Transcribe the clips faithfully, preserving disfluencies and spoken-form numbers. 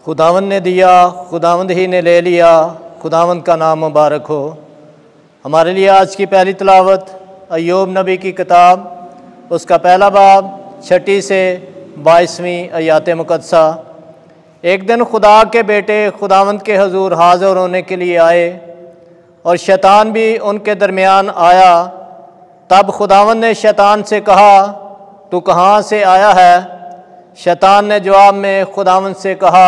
खुदावंद ने दिया, खुदावंद ही ने ले लिया, खुदावंद का नाम मुबारक हो। हमारे लिए आज की पहली तिलावत अय्यूब नबी की किताब, उसका पहला बाब छठी से बाईसवीं आयात मुकद्दसा। एक दिन खुदा के बेटे खुदावंद के हजूर हाज़िर होने के लिए आए और शैतान भी उनके दरमियान आया। तब खुदावंद ने शैतान से कहा, तू कहाँ से आया है? शैतान ने जवाब में खुदावंद से कहा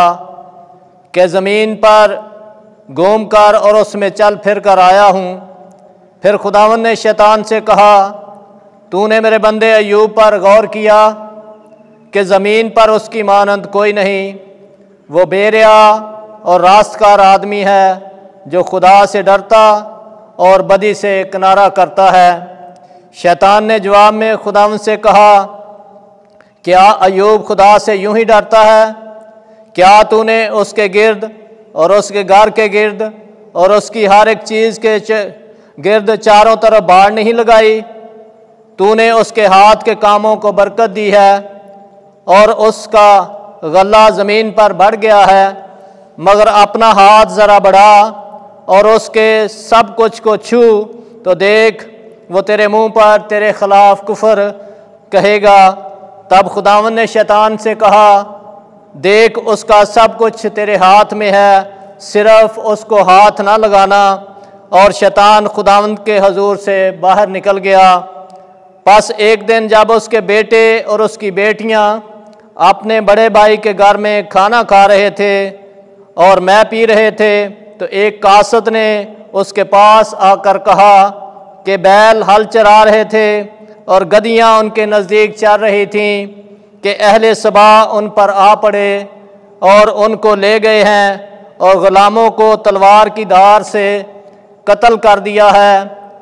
कि ज़मीन पर घूम कर और उसमें चल फिर कर आया हूँ। फिर खुदावंद ने शैतान से कहा, तूने मेरे बंदे अय्यूब पर गौर किया कि ज़मीन पर उसकी मानंद कोई नहीं। वो बेरिया और रास्तकार आदमी है जो खुदा से डरता और बदी से किनारा करता है। शैतान ने जवाब में खुदावंद से कहा, क्या अय्यूब खुदा से यूं ही डरता है? क्या तूने उसके गिर्द और उसके घर के गिर्द और उसकी हर एक चीज़ के गिर्द चारों तरफ बाड़ नहीं लगाई? तूने उसके हाथ के कामों को बरकत दी है और उसका गला ज़मीन पर बढ़ गया है। मगर अपना हाथ ज़रा बढ़ा और उसके सब कुछ को छू तो देख, वो तेरे मुंह पर तेरे खिलाफ कुफर कहेगा। तब खुदावंद ने शैतान से कहा, देख उसका सब कुछ तेरे हाथ में है, सिर्फ उसको हाथ ना लगाना। और शैतान खुदावंद के हजूर से बाहर निकल गया। बस एक दिन जब उसके बेटे और उसकी बेटियां अपने बड़े भाई के घर में खाना खा रहे थे और मैं पी रहे थे, तो एक कासद ने उसके पास आकर कहा कि बैल हल चरा रहे थे और गधियां उनके नज़दीक चल रही थीं कि अहले सबा उन पर आ पड़े और उनको ले गए हैं और ग़ुलामों को तलवार की धार से कत्ल कर दिया है।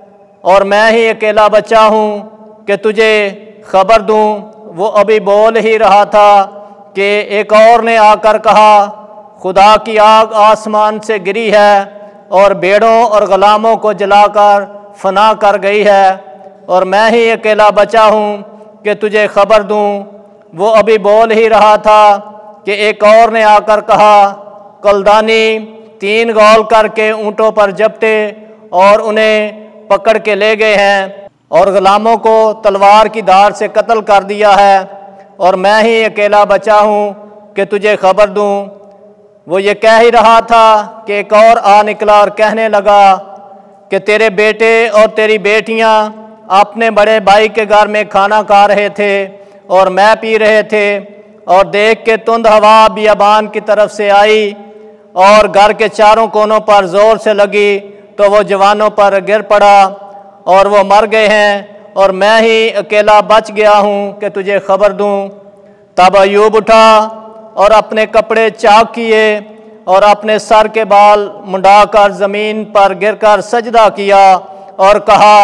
और मैं ही अकेला बचा हूँ कि तुझे खबर दूँ। वो अभी बोल ही रहा था कि एक और ने आकर कहा, खुदा की आग आसमान से गिरी है और भेड़ों और ग़ुलामों को जलाकर फना कर गई है। और मैं ही अकेला बचा हूँ कि तुझे खबर दूँ। वो अभी बोल ही रहा था कि एक और ने आकर कहा, कलदानी तीन गौल करके ऊँटों पर जपटे और उन्हें पकड़ के ले गए हैं और ग़ुलामों को तलवार की धार से कत्ल कर दिया है। और मैं ही अकेला बचा हूँ कि तुझे खबर दूँ। वो ये कह ही रहा था कि एक और आ निकला और कहने लगा कि तेरे बेटे और तेरी बेटियां अपने बड़े भाई के घर में खाना खा रहे थे और मैं पी रहे थे। और देख के तुंद हवा बियाबान की तरफ से आई और घर के चारों कोनों पर ज़ोर से लगी, तो वो जवानों पर गिर पड़ा और वो मर गए हैं। और मैं ही अकेला बच गया हूँ कि तुझे खबर दूँ। तब अय्यूब उठा और अपने कपड़े चाक किए और अपने सर के बाल मुंडाकर ज़मीन पर गिरकर सजदा किया और कहा,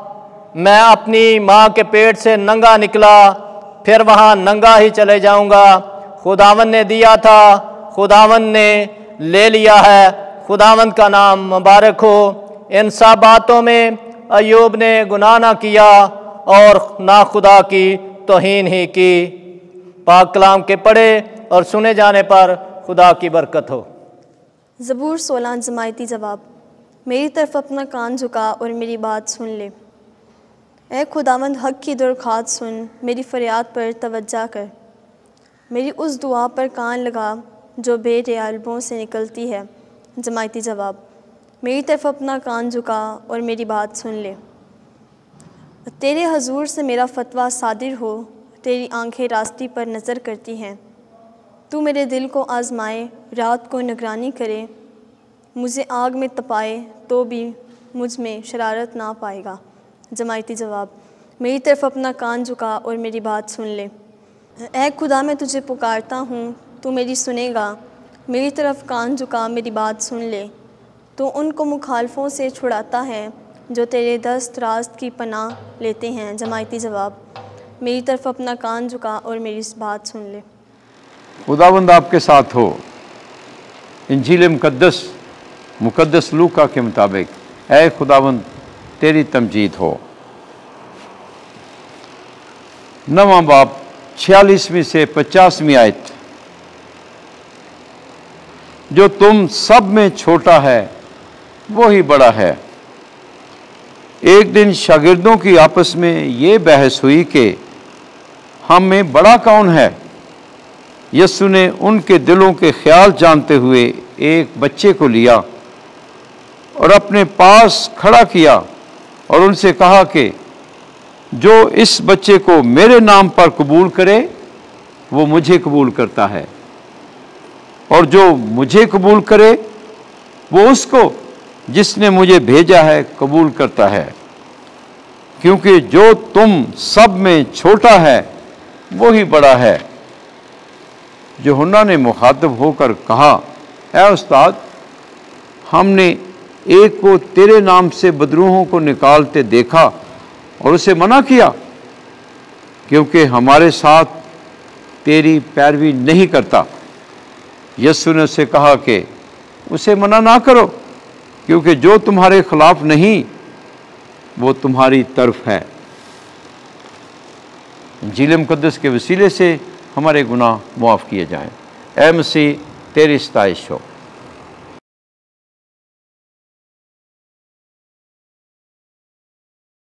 मैं अपनी माँ के पेट से नंगा निकला, फिर वहाँ नंगा ही चले जाऊँगा। खुदावंद ने दिया था, खुदावंद ने ले लिया है, खुदावंद का नाम मुबारक हो। इन सब बातों में अय्यूब ने गुनाह ना किया और ना खुदा की तौहीन ही की। पाक कलाम के पढ़े और सुने जाने पर खुदा की बरकत हो। ज़बूर सोलह जमायती जवाब। मेरी तरफ अपना कान झुका और मेरी बात सुन ले। ए खुदावंद, हक़ की दरख्वास्त सुन, मेरी फ़रियाद पर तवज्जो कर। मेरी उस दुआ पर कान लगा जो बेरियालबों से निकलती है। जमायती जवाब। मेरी तरफ अपना कान झुका और मेरी बात सुन ले। तेरे हजूर से मेरा फतवा सादिर हो, तेरी आंखें रास्ती पर नज़र करती हैं। तू मेरे दिल को आज़माए, रात को निगरानी करे, मुझे आग में तपाए तो भी मुझ में शरारत ना पाएगा। जमायती जवाब। मेरी तरफ अपना कान झुका और मेरी बात सुन ले। ऐ खुदा, मैं तुझे पुकारता हूँ, तू मेरी सुनेगा। मेरी तरफ कान झुका, मेरी बात सुन ले। तो उनको मुखालफों से छुड़ाता है जो तेरे दस्त रास्त की पनाह लेते हैं। जमायती जवाब। मेरी तरफ अपना कान झुका और मेरी बात सुन ले। खुदावंद आपके साथ हो। इंजील मुकद्दस मुकद्दस लूका के मुताबिक ऐ खुदावंद तेरी तमजीद हो। नवां बाब छियालीसवीं से पचासवीं आयत। जो तुम सब में छोटा है वो ही बड़ा है। एक दिन शागिर्दों की आपस में ये बहस हुई कि हम में बड़ा कौन है। यीशु ने उनके दिलों के ख्याल जानते हुए एक बच्चे को लिया और अपने पास खड़ा किया और उनसे कहा कि जो इस बच्चे को मेरे नाम पर कबूल करे वो मुझे कबूल करता है, और जो मुझे कबूल करे वो उसको जिसने मुझे भेजा है कबूल करता है। क्योंकि जो तुम सब में छोटा है वो ही बड़ा है। यूहन्ना ने मुखातब होकर कहा, ऐ उस्ताद, हमने एक को तेरे नाम से बदरूहों को निकालते देखा और उसे मना किया, क्योंकि हमारे साथ तेरी पैरवी नहीं करता। यीशु ने उसे कहा कि उसे मना ना करो, क्योंकि जो तुम्हारे खिलाफ नहीं वो तुम्हारी तरफ है। इंजील मुकद्दस के वसीले से हमारे गुनाह मुआफ़ किए जाएं। ऐ मसीह, तेरी सताइश हो।